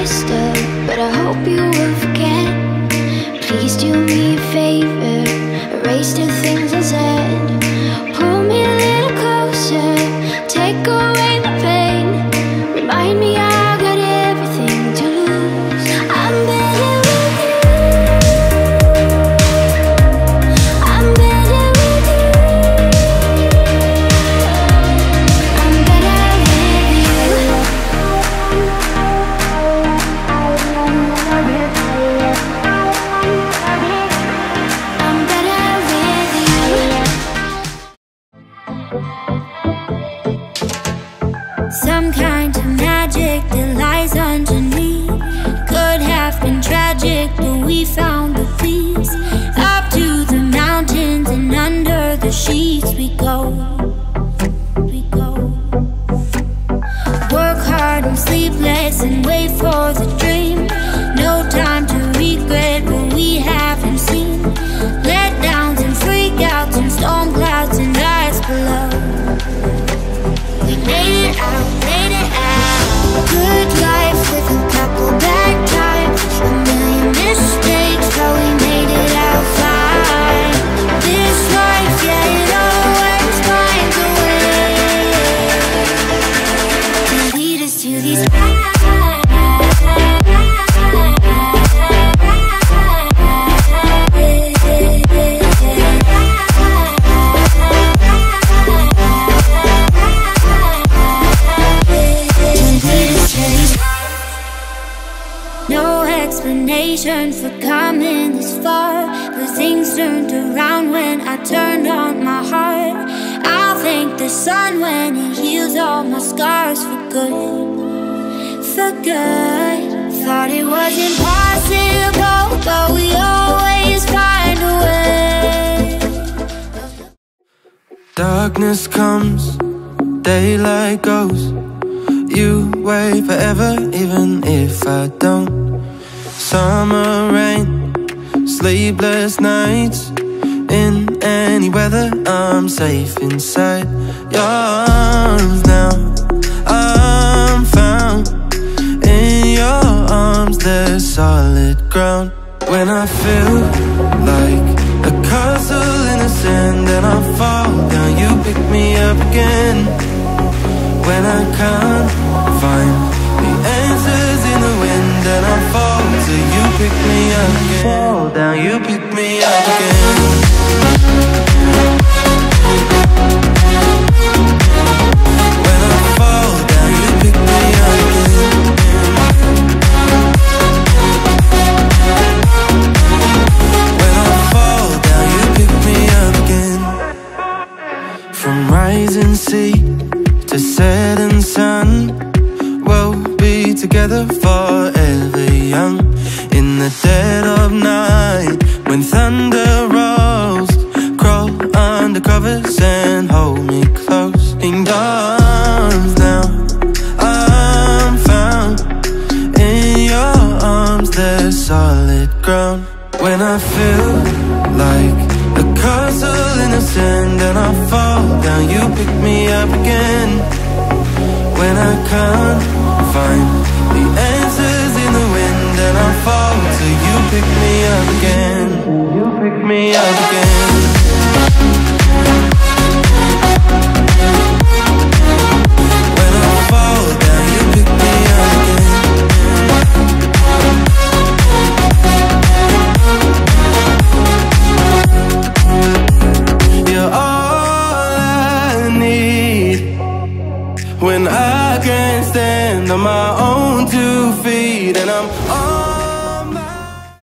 disturb, but I hope you will forget. Please do me a favor, erase the things I said. Pull me a little closer, take away the pain. Remind me I got everything to lose. I'm better with you. I'm better with you. I'm better with you. I'm better with you. Some kind of magic that lies underneath. Could have been tragic, but we found the peace. Up to the mountains and under the sheets we go. We go. Work hard and sleepless and wait for the dream. No time to regret what we haven't seen. Letdowns and freakouts and storm clouds and ice below. We made it out, made it out. Good life with a couple bad times, a million mistakes, but we made it out fine. This life, yeah, it always finds a way to lead us to these no explanation for coming this far, but things turned around when I turned on my heart. I'll thank the sun when it heals all my scars for good, for good. Thought it was impossible, but we always find a way. Darkness comes, daylight goes. You wait forever, even if I don't. Summer rain, sleepless nights. In any weather, I'm safe inside your arms now. I'm found in your arms, there's solid ground. When I feel like a castle in the sand, and I fall down, you pick me up again. When I can't find the answers in the wind, and I fall till you pick me up again. Fall down, you pick me up again. When I fall down, you pick me up again. When I fall down, you pick me up again. From rising sea to setting sun, we'll be together forever young. In the dead of night, when thunder rolls, crawl under covers and hold me close in your arms now. I'm found in your arms, there's solid ground. When I feel like a castle in the sand, and I fall down, you pick me up again. When I can't find the answers in the wind, and I fall till you pick me up again. You pick me up again. When I fall down, you pick me up again. You're all I need when I can't stand on my own 2 feet, and I'm